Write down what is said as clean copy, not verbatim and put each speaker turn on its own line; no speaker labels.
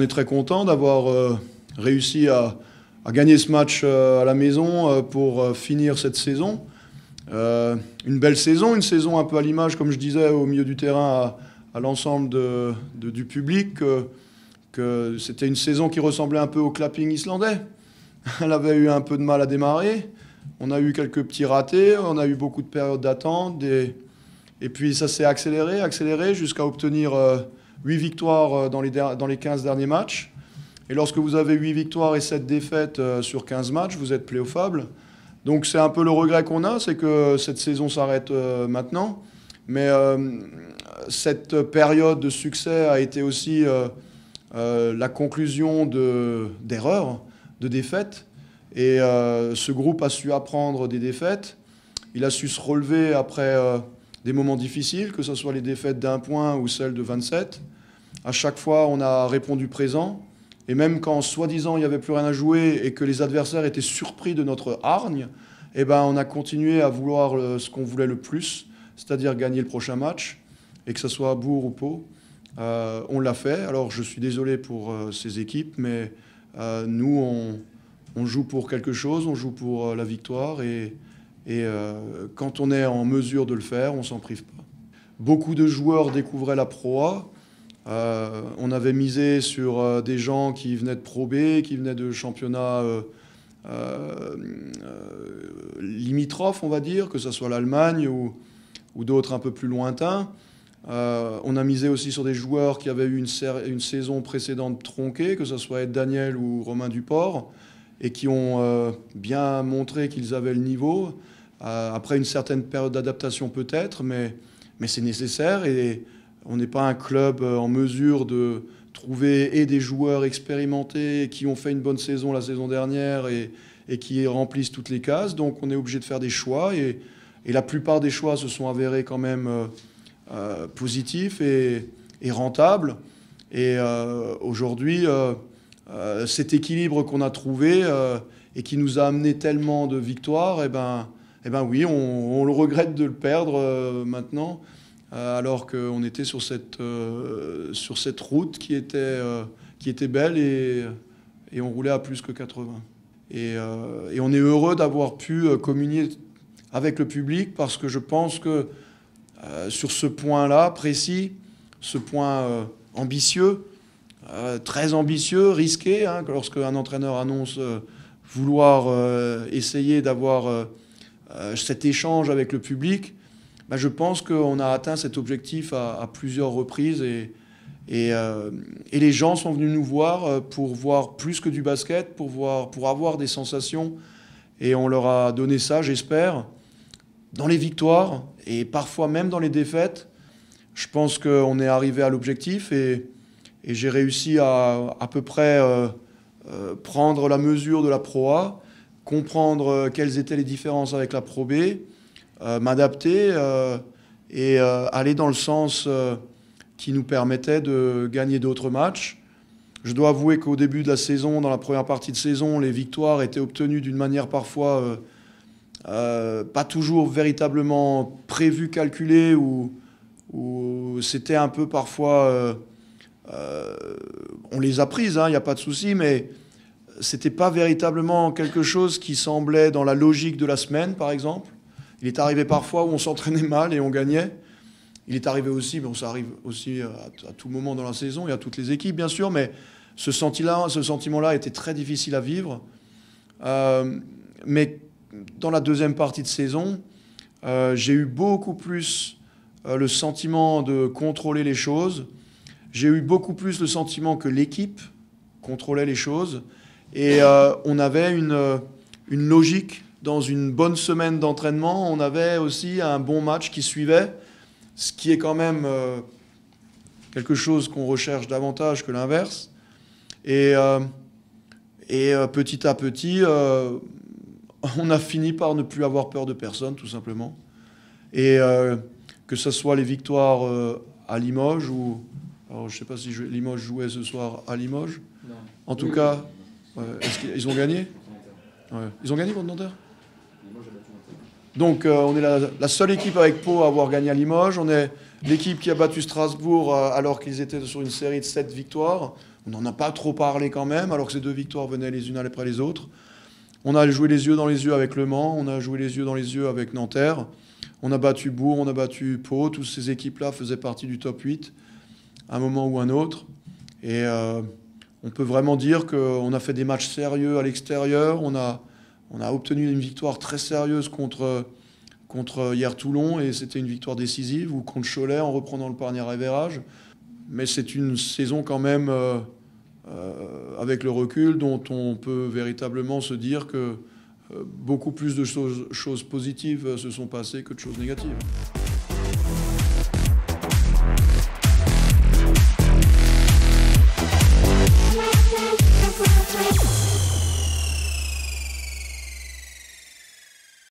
on est très content d'avoir réussi à gagner ce match à la maison pour finir cette saison. Une belle saison, une saison un peu à l'image, comme je disais, au milieu du terrain à l'ensemble du public, que c'était une saison qui ressemblait un peu au clapping islandais. Elle avait eu un peu de mal à démarrer. On a eu quelques petits ratés, on a eu beaucoup de périodes d'attente. Et puis ça s'est accéléré jusqu'à obtenir 8 victoires dans les 15 derniers matchs. Et lorsque vous avez 8 victoires et 7 défaites sur 15 matchs, vous êtes play-offable. Donc c'est un peu le regret qu'on a, c'est que cette saison s'arrête maintenant. Mais cette période de succès a été aussi la conclusion d'erreurs, de défaites. Et ce groupe a su apprendre des défaites. Il a su se relever après des moments difficiles, que ce soit les défaites d'1 point ou celles de 27. À chaque fois, on a répondu présent. Et même quand, soi-disant, il n'y avait plus rien à jouer et que les adversaires étaient surpris de notre hargne, eh ben, on a continué à vouloir ce qu'on voulait le plus, c'est-à-dire gagner le prochain match, et que ce soit à Bourg ou Pau. On l'a fait. Alors, je suis désolé pour ces équipes, mais nous, on joue pour quelque chose, on joue pour la victoire. Et quand on est en mesure de le faire, on ne s'en prive pas. Beaucoup de joueurs découvraient la Pro A. On avait misé sur des gens qui venaient de Pro B, qui venaient de championnats limitrophes, on va dire, que ce soit l'Allemagne ou d'autres un peu plus lointains. On a misé aussi sur des joueurs qui avaient eu une saison précédente tronquée, que ce soit Ed Daniel ou Romain Duport, et qui ont bien montré qu'ils avaient le niveau, après une certaine période d'adaptation peut-être, mais c'est nécessaire. Et on n'est pas un club en mesure de trouver et des joueurs expérimentés qui ont fait une bonne saison la saison dernière et qui remplissent toutes les cases. Donc on est obligé de faire des choix et la plupart des choix se sont avérés quand même positifs et rentables. Et aujourd'hui, cet équilibre qu'on a trouvé et qui nous a amené tellement de victoires, eh ben oui, on le regrette de le perdre maintenant. Alors qu'on était sur cette route qui était belle et on roulait à plus que 80. Et on est heureux d'avoir pu communier avec le public parce que je pense que sur ce point-là précis, ce point ambitieux, très ambitieux, risqué, hein, lorsqu'un entraîneur annonce vouloir essayer d'avoir cet échange avec le public, je pense qu'on a atteint cet objectif à plusieurs reprises et les gens sont venus nous voir pour voir plus que du basket, pour avoir des sensations. Et on leur a donné ça, j'espère, dans les victoires et parfois même dans les défaites. Je pense qu'on est arrivé à l'objectif et j'ai réussi à peu près prendre la mesure de la Pro A, comprendre quelles étaient les différences avec la Pro B, m'adapter et aller dans le sens qui nous permettait de gagner d'autres matchs. Je dois avouer qu'au début de la saison, dans la première partie de saison, les victoires étaient obtenues d'une manière parfois pas toujours véritablement prévue, calculée, ou c'était un peu parfois... on les a prises, il n'y a pas de souci, mais c'était pas véritablement quelque chose qui semblait dans la logique de la semaine, par exemple. Il est arrivé parfois où on s'entraînait mal et on gagnait. Il est arrivé aussi, bon, ça arrive aussi à tout moment dans la saison, il y a toutes les équipes bien sûr, mais ce sentiment-là était très difficile à vivre. Mais dans la deuxième partie de saison, j'ai eu beaucoup plus le sentiment de contrôler les choses. J'ai eu beaucoup plus le sentiment que l'équipe contrôlait les choses. Et on avait une logique. Dans une bonne semaine d'entraînement, on avait aussi un bon match qui suivait, ce qui est quand même quelque chose qu'on recherche davantage que l'inverse. Et petit à petit, on a fini par ne plus avoir peur de personne, tout simplement. Et que ce soit les victoires à Limoges ou... Alors, je ne sais pas si Limoges jouait ce soir à Limoges. Non. En tout cas, est-ce qu'ils ont gagné ? Ouais. Ils ont gagné contre Nanterre ? Donc on est la seule équipe avec Pau à avoir gagné à Limoges. On est l'équipe qui a battu Strasbourg alors qu'ils étaient sur une série de 7 victoires. On n'en a pas trop parlé quand même, alors que ces 2 victoires venaient les unes après les autres. On a joué les yeux dans les yeux avec Le Mans, on a joué les yeux dans les yeux avec Nanterre. On a battu Bourg, on a battu Pau. Toutes ces équipes-là faisaient partie du top 8 à un moment ou un autre. Et on peut vraiment dire qu'on a fait des matchs sérieux à l'extérieur. On a obtenu une victoire très sérieuse contre hier Toulon, et c'était une victoire décisive, ou contre Cholet en reprenant le panier à virage. Mais c'est une saison quand même, avec le recul, dont on peut véritablement se dire que beaucoup plus de choses positives se sont passées que de choses négatives.